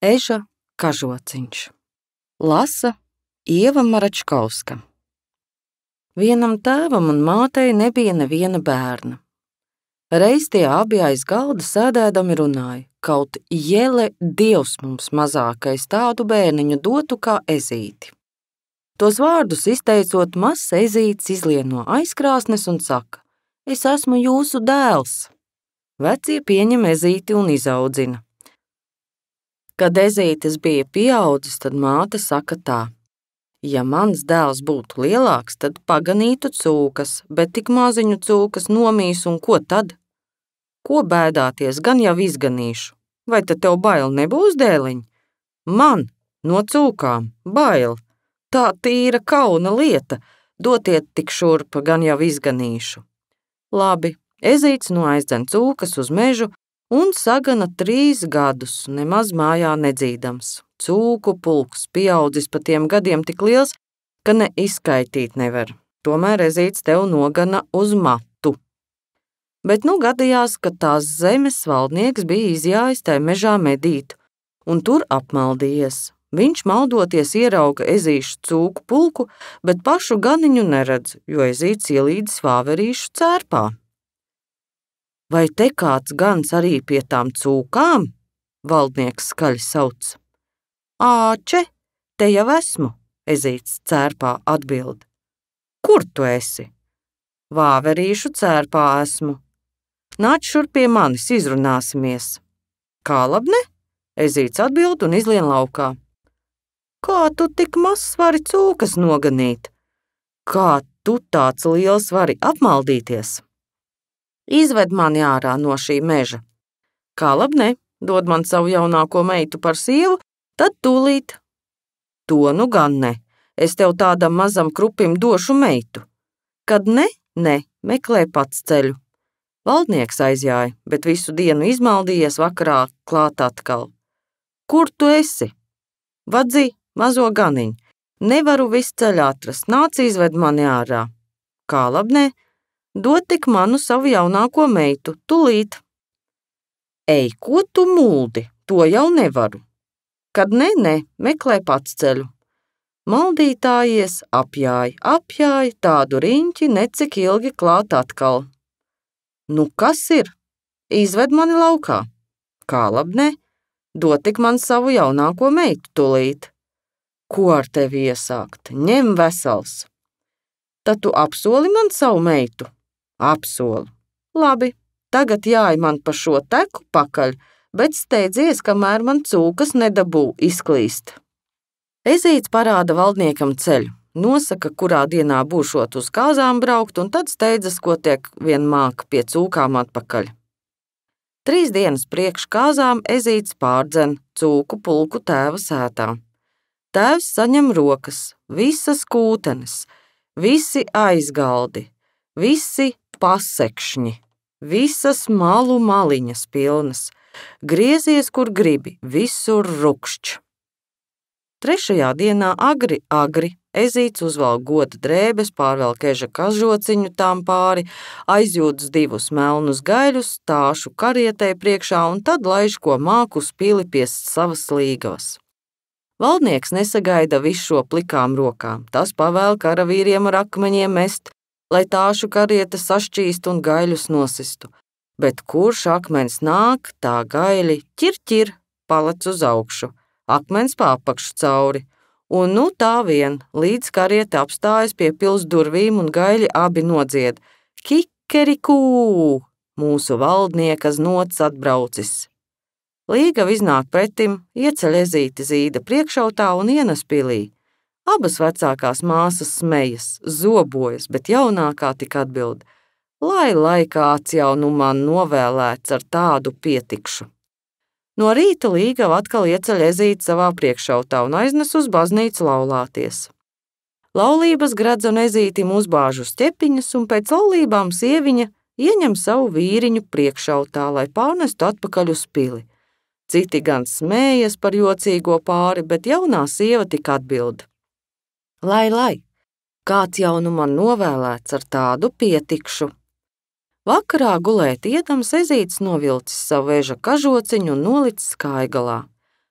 Eža kažociņš. Lasa Ieva Maračkauska. Vienam tēvam un mātei nebija neviena bērna. Reiz tie abi aiz galda sēdēdami runāja, kaut jele Dievs mums mazākais tādu bērniņu dotu kā ezīti. Tos vārdus izteicot, mazs ezītis izlien no aizkrāsnes un saka: Es esmu jūsu dēls. Vecie pieņem ezīti un izaudzina. Kad ezītis bija pieaudzis, tad māte saka tā: Ja mans dēls būtu lielāks, tad paganītu cūkas, bet tik maziņu cūkas nomīs un ko tad? Ko bēdāties, gan jau izganīšu. Vai tad tev bail nebūs, dēliņ? Man no cūkām bail. Tā tīra kauna lieta, dotiet tik šurp, gan jau izganīšu. Labi, ezīts noaizdzen cūkas uz mežu un sagana 3 gadus, nemaz mājā nedzīdams. Cūku pulks pieaudzis pa tiem gadiem tik liels, ka ne izskaitīt nevar. Tomēr ezīts tev nogana uz matu. Bet gadījās, ka tās zemes valdnieks bija izjājis tai mežā medīt, un tur apmaldījies. Viņš maldoties ierauga ezīšu cūku pulku, bet pašu ganiņu neredz, jo ezīts ielīdis vāverīšu cērpā. Vai te kāds gans arī pie tām cūkām? Valdnieks skaļi sauc. Āče, te jau esmu, ezīts cērpā atbild. Kur tu esi? Vāverīšu cērpā esmu. Nāc šur pie manis, izrunāsimies. Kā labne? Ezīts atbild un izlien laukā. Kā tu tik mazs vari cūkas noganīt? Kā tu tāds liels vari apmaldīties? Izved mani ārā no šī meža. Kā labne, dod man savu jaunāko meitu par sievu, tad tūlīt. To gan ne, es tev tādam mazam krupim došu meitu. Kad ne, meklē pats ceļu. Valdnieks aizjāja, bet visu dienu izmaldījies, vakarā klāt atkal. Kur tu esi? Vadzī, mazo ganiņu. Nevaru visu ceļu atrast, nāc izved mani ārā. Kā labnē, dod tik manu savu jaunāko meitu, tūlīt. Ej, ko tu muldi, to jau nevaru. Kad ne, meklē pats ceļu. Maldītājies apjāja tādu riņķi, necik ilgi klāt atkal. Nu kas ir? Izved mani laukā. Kā labnē, dod tik man savu jaunāko meitu tūlīt. Ko ar tevi iesākt? Ņem vesels. Tad tu apsoli man savu meitu? Apsoli. Labi, tagad jāj man pa šo teku pakaļ, bet steidzies, kamēr man cūkas nedabū izklīst. Ezīts parāda valdniekam ceļu, nosaka, kurā dienā būšot uz kāzām braukt, un tad steidzas, ko tiek vien māk pie cūkām atpakaļ. 3 dienas priekš kāzām ezīts pārdzen cūku pulku tēva sētā. Tēvs saņem rokas, visas kūtenes, visi aizgaldi, visi pasekšņi, visas malu maliņas pilnas, griezies, kur gribi, visur rukšķ. 3. dienā agri ezīts uzvelk goda drēbes, pārvelk eža kažociņu tām pāri, aizjūdz 2 melnus gaļus, tāšu karietei priekšā un tad laiž, ko māk uz pili pie savas līgavas. Valdnieks nesagaida visu šo plikām rokām, tas pavēl karavīriem ar akmeņiem mest, lai tāšu kariete sašķīst un gaļus nosistu. Bet kurš akmens nāk, tā gaļi ķir, palec uz augšu, akmens pa apakšu cauri, un tā vien, līdz kariete apstājas pie pils durvīm un gaļi abi nodzied. Kikerikū, mūsu valdnieka znots atbraucis. Līgava iznāk pretim, ieceļ ezīti zīda priekšautā un ienes pilī. Abas vecākās māsas smejas, zobojas, bet jaunākā tik atbild: Lai kāds jau nu man novēlēts ar tādu pietikšu. No rīta līgava atkal ieceļ ezīti savā priekšautā un aiznes uz baznīcu laulāties. Laulības gredz un ezītim uzbāž uz ķepiņas, un pēc laulībām sieviņa ieņem savu vīriņu priekšautā, lai pārnestu atpakaļ uz pili. Citi gan smējas par jocīgo pāri, bet jaunā sieva tik atbild: Lai, kāds jau nu man novēlēts ar tādu pietikšu. Vakarā gulēt iedams ezītis novilcis savu eža kažociņu un nolicis kājgalā.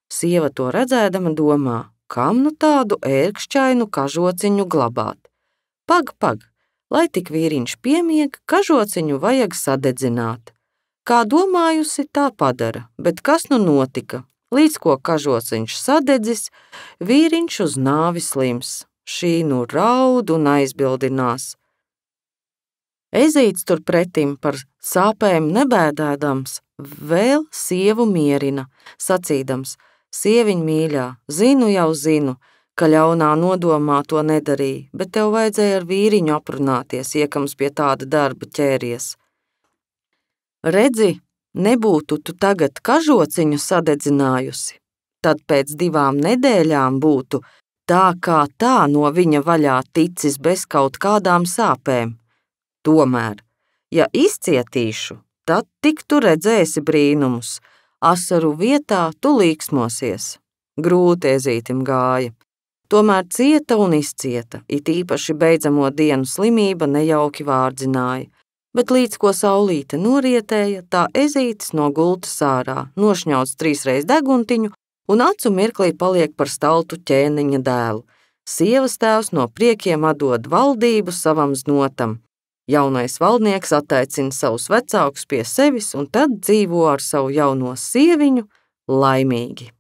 Sieva to redzēdama domā, kam nu tādu ērkšķainu kažociņu glabāt. Pag, lai tik vīriņš piemieg, kažociņu vajag sadedzināt. Kā domājusi, tā padara, bet kas nu notika? Līdz ko kažociņš sadedzis, vīriņš uz nāvi slims. Šī nu raud un aizbildinās. Ezīts turpretim par sāpēm nebēdādams, vēl sievu mierina, sacīdams: Sieviņ mīļā, zinu, ka ļaunā nodomā to nedarīja, bet tev vajadzēja ar vīriņu aprunāties, iekams pie tāda darba ķēries. Redzi, nebūtu tu tagad kažociņu sadedzinājusi, tad pēc 2 nedēļām būtu tā kā tā no viņa vaļā ticis bez kaut kādām sāpēm. Tomēr, ja izcietīšu, tad tik tu redzēsi brīnumus, asaru vietā tu līksmosies. Grūti Ezītim gāja. Tomēr cieta un izcieta, it īpaši beidzamo dienu slimība nejauki vārdzināja, bet līdz ko saulīte norietēja, tā Ezītis no gultas ārā, nošņauc 3 reiz deguntiņu un acu mirklī paliek par staltu ķēniņa dēlu. Sievas tēvs no priekiem atdod valdību savam znotam. Jaunais valdnieks attaicina savus vecākus pie sevis un tad dzīvo ar savu jauno sieviņu laimīgi.